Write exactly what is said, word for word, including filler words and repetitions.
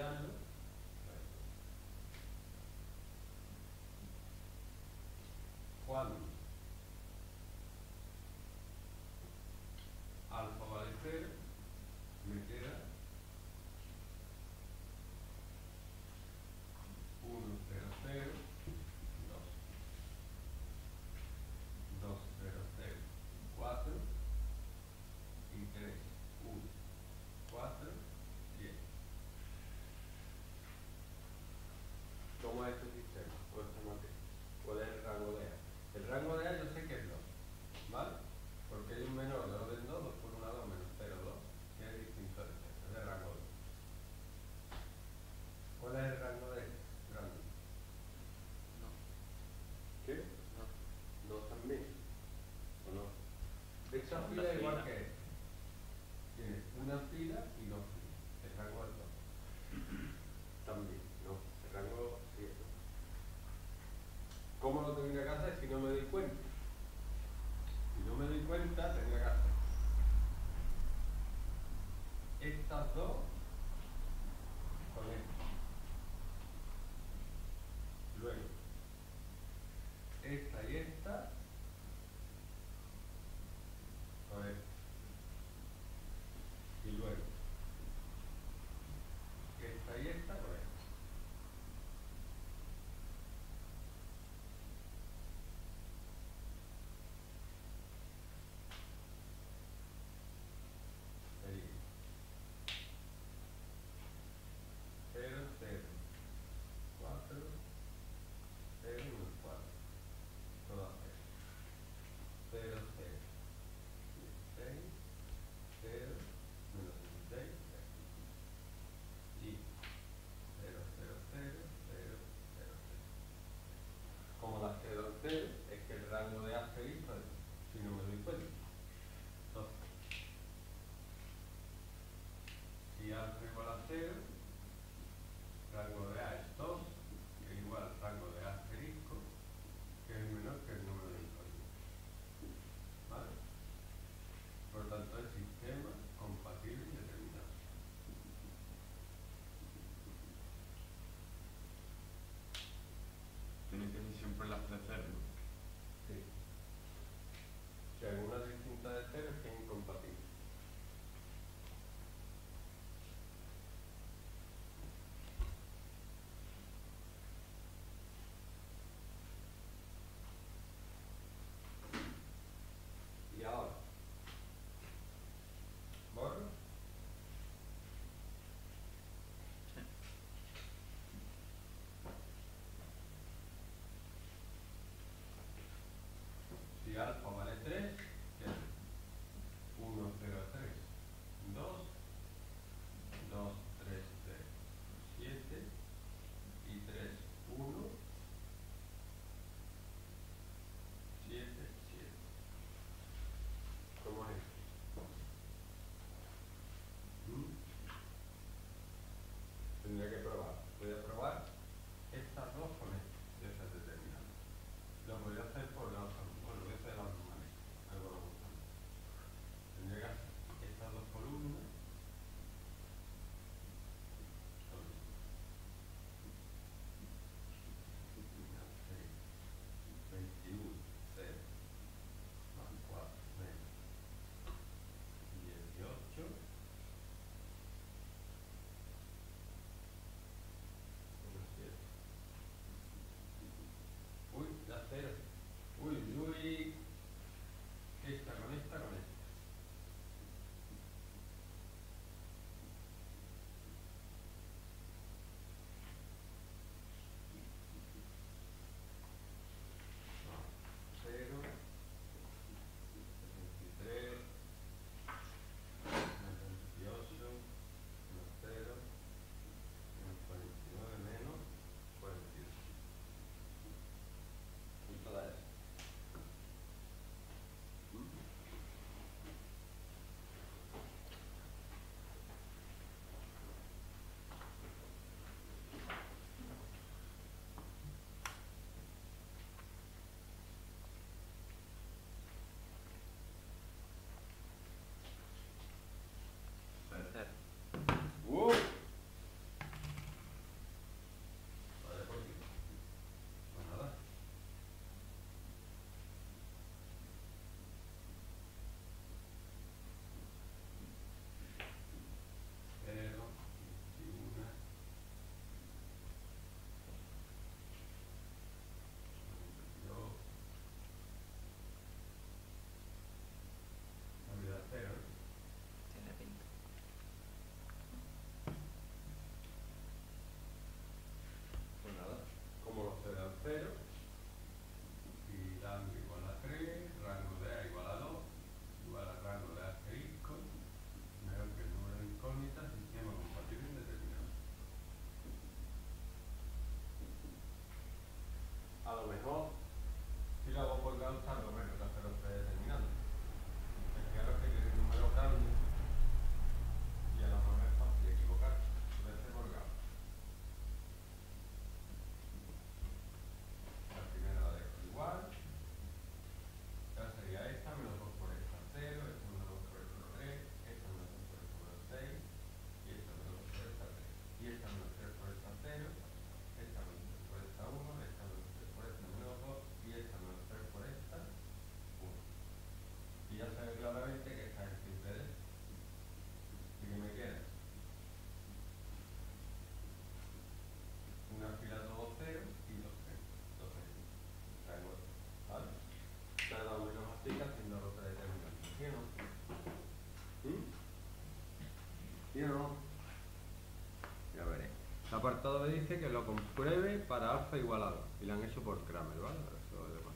copiarlo. Cuando alfa vale cero, me queda uno, cero, cero, dos, dos, cero, cero, cuatro y tres, uno, cuatro, diez. ¿Cómo es este sistema? ¿O esta matriz? ¿Cuál es el rango de A? El rango de A yo sé que es dos, ¿vale? Porque hay un menor de orden dos, dos por uno, dos menos cero, dos, que es distinto de cero, es de rango dos. ¿Cuál es el rango de este? Grande. No. ¿Qué? No. dos también. ¿O no? Esta Segunda fila es igual fila. que esta. Tiene una fila y dos filas. El rango es dos. También, no. El rango sí es dos. ¿Cómo lo tendría que hacer si no me doy cuenta? Si no me doy cuenta, tendría que hacer estas dos con estas. Luego, esta y esta con esta. Y luego, esta y esta con esta. Sería El apartado me dice que lo compruebe para alfa igualado. Y lo han hecho por Kramer, ¿vale? Eso es